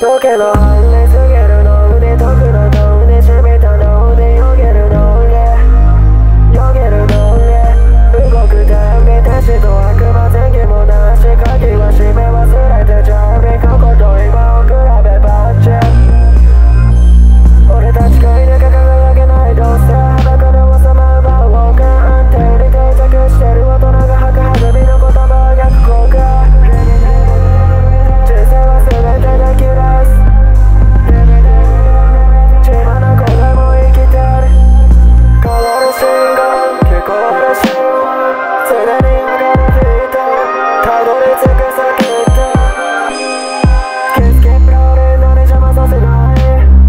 時計の半で過ぎるの腕解くのの腕閉めたの腕よげるの腕よげるの腕動くたび天使と悪魔前儀もなし鍵は閉め忘れてちゃうべ過去と今を比べバッチ俺たち恋で輝けないどうせ裸で収まる場を安定に定着してる大人が吐く弾みの言葉は逆効果人生は全てできる血眼でも生きてる変わる信号聞こえる信号常に上がるフィートたどり着く先ってキスキップロール何邪魔させない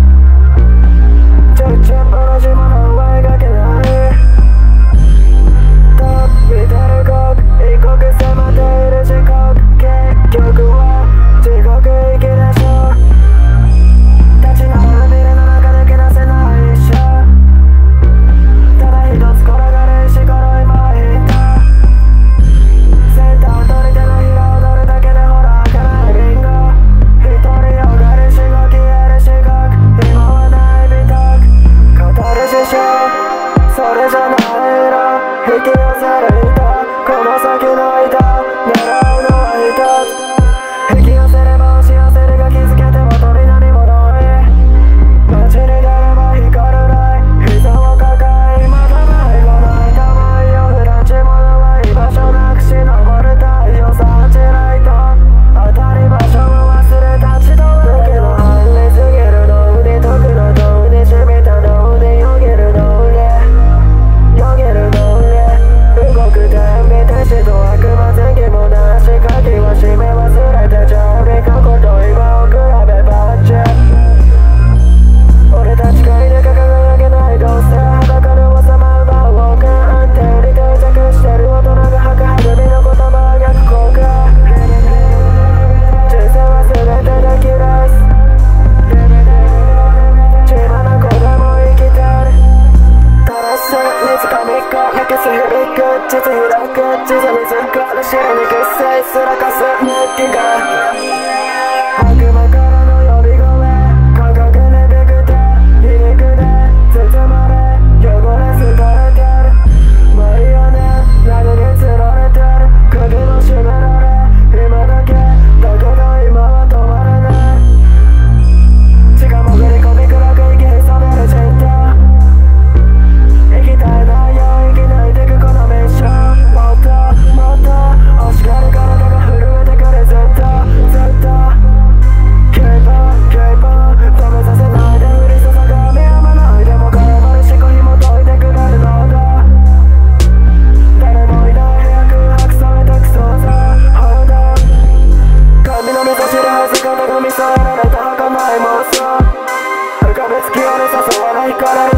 ちょっちゃ同じものは描けないと見てる刻一刻迫っている時刻結局は地獄行きでしょ立ち直る未練の中抜け出せない一生ただ一つ転がる石ころ今ヒット先端取り手のひら踊るだけでほら開かないリンゴ一人よがるしご消えるしごく今はない美徳語る師匠それじゃない色引き寄せる糸この先の糸狙うのは一つ引き寄せれば押し寄せるが気づけても鳥なにもない街に出れば光るライ膝を抱えまだ迷子ないたまいよフランチ物は居場所なくし登る太陽サーチライト当たり場所を忘れ立ち止まる時計の半で過ぎるの腕解くのと腕閉めたの腕よげるの腕よげるの腕動くたび天使と悪魔前儀もなし鍵は閉め忘れてちゃうべ過去と今を比べバッチ俺たち恋で輝けないどうせ裸で収まる場を安定に定着してる大人が吐く弾みの言葉は逆効果人生は全てできる血眼でも生きてる正しいつかみっかなくす響く地図開く地図にずっかる知らにくせいすらかす熱気が悪魔からの呼び声感覚にびくて皮肉で包まれ汚れすがれてるマリオネ何に釣られてる首も絞められ今だけだけど今は止まらない血が潜り込み暗く息潜める人頭生きたいなよ生きないでくこのミッションもっともっと欲しがる体が震えてくるずっとずっとケーポン止めさせないで降り注ぐ雨やまないでも絡まる思考紐解いてくれるのだ誰もいない部屋空白されてく想像報道神の味噌汁は姿が見添えられた儚い妄想浮かべつき俺誘わない光